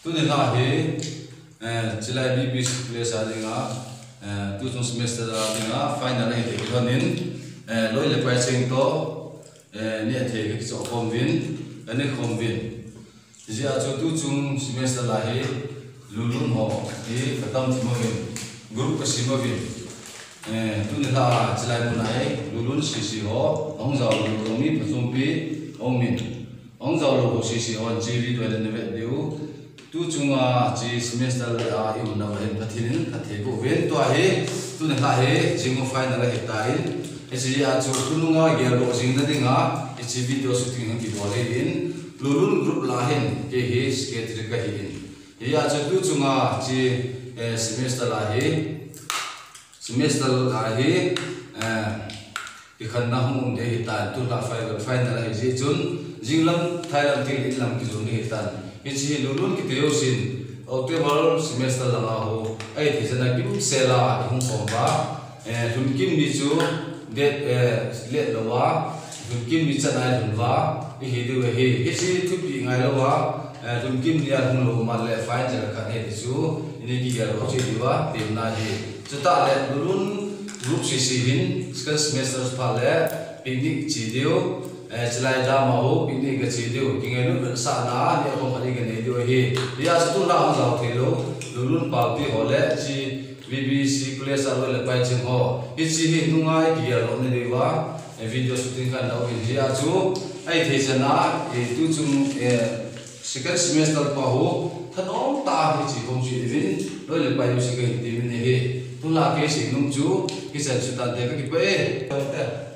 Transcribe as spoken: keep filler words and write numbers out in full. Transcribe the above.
tu ne ha he chilai B B place a dinga tu chung semester a dinga final he te honin loi le pai ching to ni a the ke cho khom win ani khom win ji a chu tu chung semester la he lulun ho he khatam thimo win group ka sima win tu ne ha chilai mu nai lulun si si ho ong zaw lu mi phum pi ong min ong zaw lu si si ho ji ri do le ne ve deu tu chunga chi semester a yu na hen pathin ka the ko ven to he tu ne ha he jingo final he ta in e ji a chu tununga ge ro jing na dinga e chi video shooting han ki bole in lulun group la hen ke he ske tri ka hi in ye a chu tu chunga chi semester la he semester la he ki khan na hum de hi ta tu la final final he ji chun jinglam thailam til ilam ki zung hi tan ichi lulun ki teo sin October semester la ho ai thi jana kim sela hung ko ba e thun kim ni chu det le lo wa thun kim ni chana thun wa i hi de he ichi thu pi ngai lo wa thun kim ni a hung lo ma le fine jara kha ne chu ini ki ga ro chi di wa tem na hi chuta le lulun group si si hin semester pa le picnic chi deu chilai da ma ho picnic ka chi deu ki ngai lu sa na ni ko ma ni ga ne deu he ya tu na hang zaw the lo lulun pa ti ho le chi B B C place a le pai chen ho i chi hi nu ngai ki ya lo ne de wa video shooting kan da hi ya chu ai the chana e tu chung e second semester pa ho thadong ta hi chi hom chi vin lo le pai si ga ti ne he tu la ke si num chu ki sa chu ta de ka ki pe